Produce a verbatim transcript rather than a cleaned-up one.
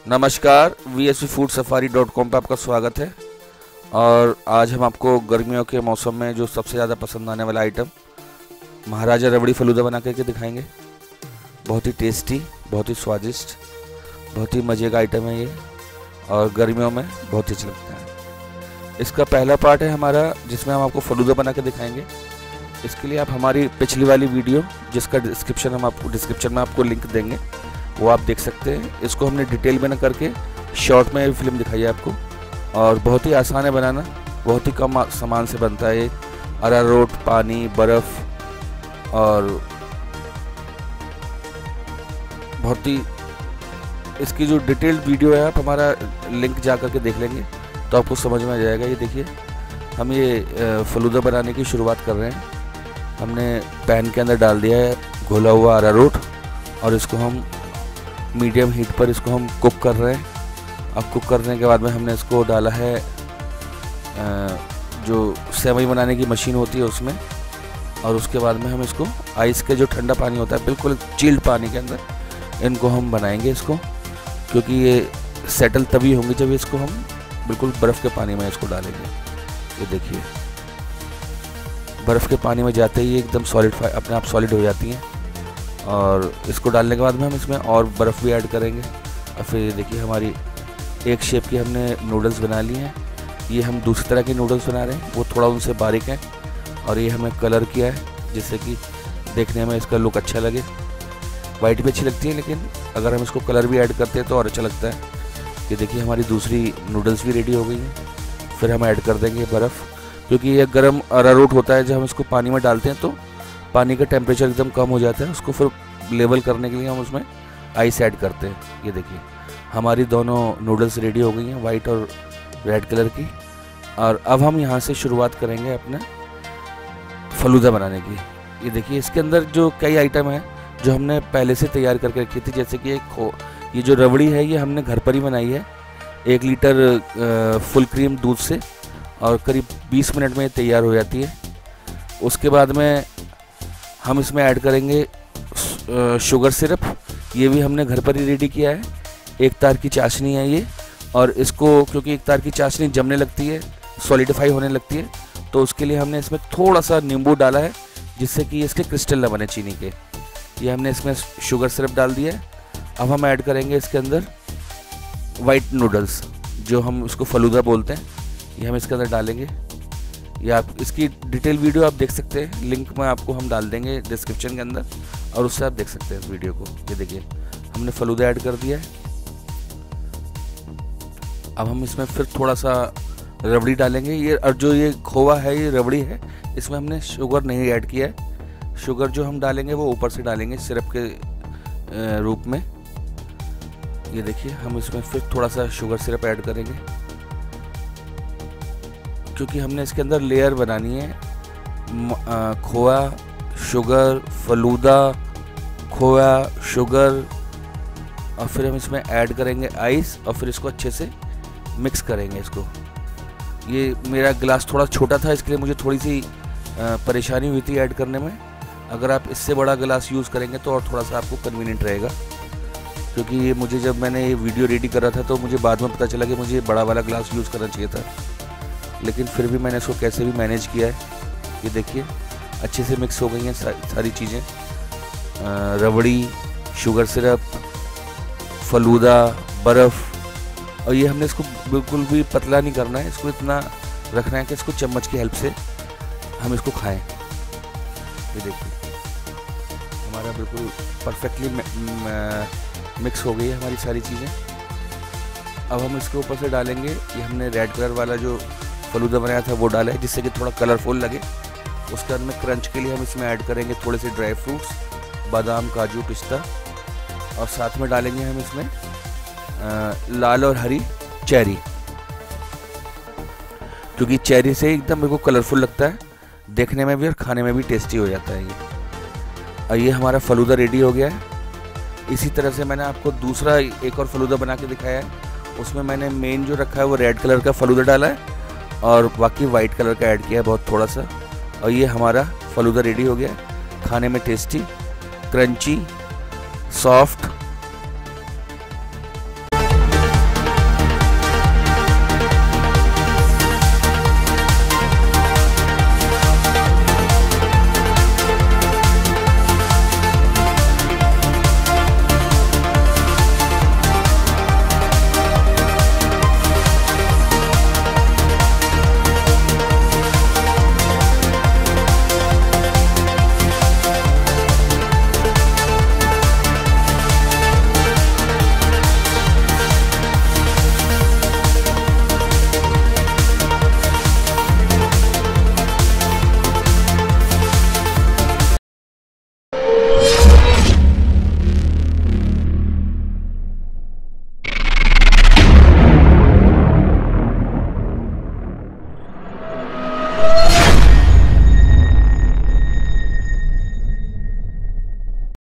नमस्कार, V S V food safari dot com पर आपका स्वागत है। और आज हम आपको गर्मियों के मौसम में जो सबसे ज़्यादा पसंद आने वाला आइटम महाराजा रबड़ी फलूदा बना करके दिखाएंगे। बहुत ही टेस्टी, बहुत ही स्वादिष्ट, बहुत ही मज़े का आइटम है ये और गर्मियों में बहुत ही अच्छा लगता है। इसका पहला पार्ट है हमारा, जिसमें हम आपको फलूदा बना के दिखाएंगे। इसके लिए आप हमारी पिछली वाली वीडियो, जिसका डिस्क्रिप्शन हम आपको डिस्क्रिप्शन में आपको लिंक देंगे, वो आप देख सकते हैं। इसको हमने डिटेल में न करके शॉर्ट में फिल्म दिखाई है आपको, और बहुत ही आसान है बनाना, बहुत ही कम सामान से बनता है ये। अरारोट, पानी, बर्फ़ और बहुत ही इसकी जो डिटेल्ड वीडियो है, आप हमारा लिंक जा करके देख लेंगे तो आपको समझ में आ जाएगा। ये देखिए, हम ये फलूदा बनाने की शुरुआत कर रहे हैं। हमने पैन के अंदर डाल दिया है घोला हुआ अरारोट और इसको हम मीडियम हीट पर इसको हम कुक कर रहे हैं। अब कुक करने के बाद में हमने इसको डाला है जो सेवई बनाने की मशीन होती है उसमें, और उसके बाद में हम इसको आइस के जो ठंडा पानी होता है, बिल्कुल चिल्ड पानी के अंदर इनको हम बनाएंगे इसको, क्योंकि ये सेटल तभी होंगे जब इसको हम बिल्कुल बर्फ़ के पानी में इसको डालेंगे। ये देखिए, बर्फ़ के पानी में जाते ही एकदम सॉलिड अपने आप सॉलिड हो जाती हैं। और इसको डालने के बाद में हम इसमें और बर्फ़ भी ऐड करेंगे। और फिर ये देखिए, हमारी एक शेप की हमने नूडल्स बना लिए हैं। ये हम दूसरी तरह के नूडल्स बना रहे हैं, वो थोड़ा उनसे बारीक हैं, और ये हमने कलर किया है जिससे कि देखने में इसका लुक अच्छा लगे। वाइट भी अच्छी लगती है, लेकिन अगर हम इसको कलर भी ऐड करते हैं तो और अच्छा लगता है। ये देखिए, हमारी दूसरी नूडल्स भी रेडी हो गई हैं। फिर हम ऐड कर देंगे बर्फ़, क्योंकि ये गर्म अरारोट होता है। जब हम इसको पानी में डालते हैं तो पानी का टेम्परेचर एकदम कम हो जाता है। उसको फिर लेवल करने के लिए हम उसमें आइस ऐड करते हैं। ये देखिए, हमारी दोनों नूडल्स रेडी हो गई हैं, वाइट और रेड कलर की। और अब हम यहाँ से शुरुआत करेंगे अपना फलूदा बनाने की। ये देखिए, इसके अंदर जो कई आइटम हैं जो हमने पहले से तैयार करके रखी थी, जैसे कि एक खो ये जो रबड़ी है, ये हमने घर पर ही बनाई है एक लीटर फुल क्रीम दूध से, और करीब बीस मिनट में तैयार हो जाती है। उसके बाद में हम इसमें ऐड करेंगे शुगर सिरप। ये भी हमने घर पर ही रेडी किया है। एक तार की चाशनी है ये, और इसको क्योंकि एक तार की चाशनी जमने लगती है, सॉलिडिफाई होने लगती है, तो उसके लिए हमने इसमें थोड़ा सा नींबू डाला है, जिससे कि इसके क्रिस्टल न बने चीनी के। ये हमने इसमें शुगर सिरप डाल दिया है। अब हम ऐड करेंगे इसके अंदर वाइट नूडल्स, जो हम उसको फलूदा बोलते हैं। ये हम इसके अंदर डालेंगे। ये आप इसकी डिटेल वीडियो आप देख सकते हैं, लिंक में आपको हम डाल देंगे डिस्क्रिप्शन के अंदर, और उससे आप देख सकते हैं इस वीडियो को। ये देखिए, हमने फलूदा ऐड कर दिया है। अब हम इसमें फिर थोड़ा सा रबड़ी डालेंगे। ये और जो ये खोवा है, ये रबड़ी है, इसमें हमने शुगर नहीं ऐड किया है। शुगर जो हम डालेंगे वो ऊपर से डालेंगे सिरप के रूप में। ये देखिए, हम इसमें फिर थोड़ा सा शुगर सिरप ऐड करेंगे, क्योंकि हमने इसके अंदर लेयर बनानी है। खोआ, शुगर, फलूदा, खोया, शुगर, और फिर हम इसमें ऐड करेंगे आइस, और फिर इसको अच्छे से मिक्स करेंगे इसको। ये मेरा गिलास थोड़ा छोटा था, इसके लिए मुझे थोड़ी सी परेशानी हुई थी ऐड करने में। अगर आप इससे बड़ा गिलास यूज़ करेंगे तो और थोड़ा सा आपको कन्वीनियंट रहेगा, क्योंकि ये मुझे जब मैंने ये वीडियो रेडी करा था तो मुझे बाद में पता चला कि मुझे बड़ा वाला गिलास यूज़ करना चाहिए था, लेकिन फिर भी मैंने इसको कैसे भी मैनेज किया है। ये देखिए, अच्छे से मिक्स हो गई हैं सारी चीज़ें, रबड़ी, शुगर सिरप, फलूदा, बर्फ़। और ये हमने इसको बिल्कुल भी पतला नहीं करना है, इसको इतना रखना है कि इसको चम्मच की हेल्प से हम इसको खाएं। ये देखिए, हमारा बिल्कुल परफेक्टली मिक्स हो गई है हमारी सारी चीज़ें। अब हम इसके ऊपर से डालेंगे, ये हमने रेड कलर वाला जो फलूदा बनाया था वो डाला है, जिससे कि थोड़ा कलरफुल लगे। उसके बाद में क्रंच के लिए हम इसमें ऐड करेंगे थोड़े से ड्राई फ्रूट्स, बादाम, काजू, पिस्ता, और साथ में डालेंगे हम इसमें आ, लाल और हरी चेरी, क्योंकि चेरी से एकदम मेरे को कलरफुल लगता है देखने में भी, और खाने में भी टेस्टी हो जाता है ये। और ये हमारा फलूदा रेडी हो गया है। इसी तरह से मैंने आपको दूसरा एक और फलूदा बना के दिखाया है। उसमें मैंने मेन जो रखा है वो रेड कलर का फलूदा डाला है, और बाकी वाइट कलर का ऐड किया है बहुत थोड़ा सा। और ये हमारा फलूदा रेडी हो गया है। खाने में टेस्टी, क्रंची, सॉफ्ट